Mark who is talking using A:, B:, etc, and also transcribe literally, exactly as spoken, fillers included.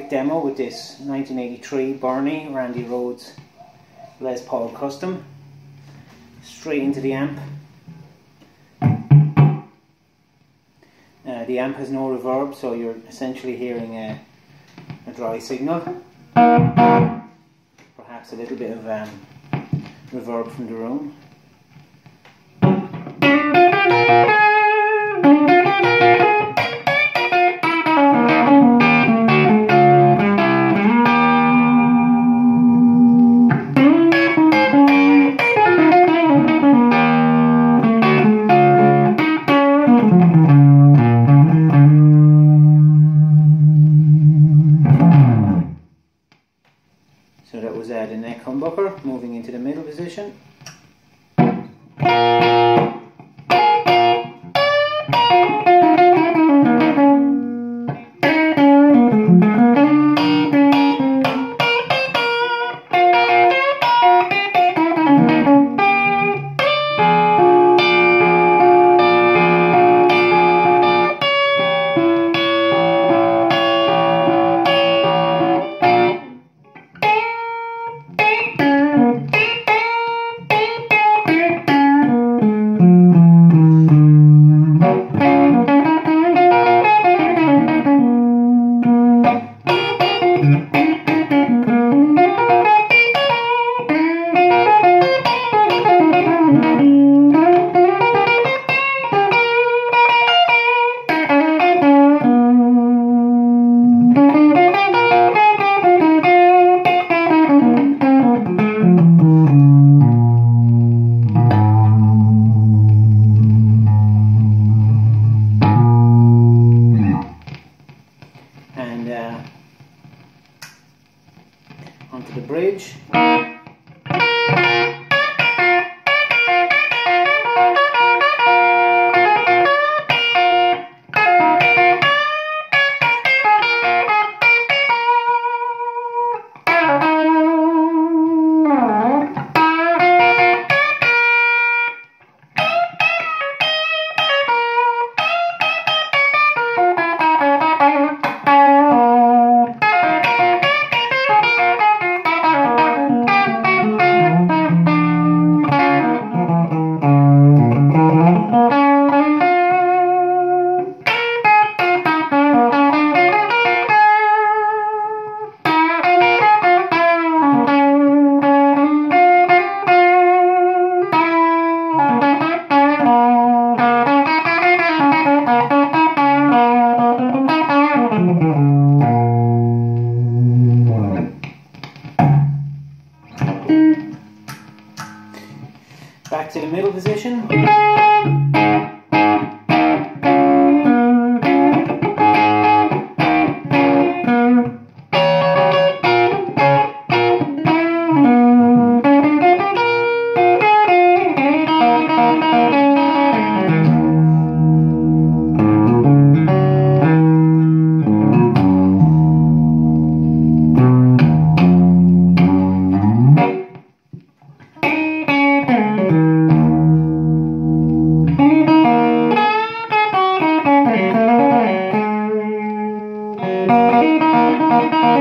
A: quick demo with this nineteen eighty-three Bernie Randy Rhoads Les Paul Custom. Straight into the amp. Uh, the amp has no reverb, so you're essentially hearing a, a dry signal. Perhaps a little bit of um, reverb from the room. So that was uh, the neck humbucker, moving into the middle position. And uh, onto the bridge. Back to the middle position. Thank you.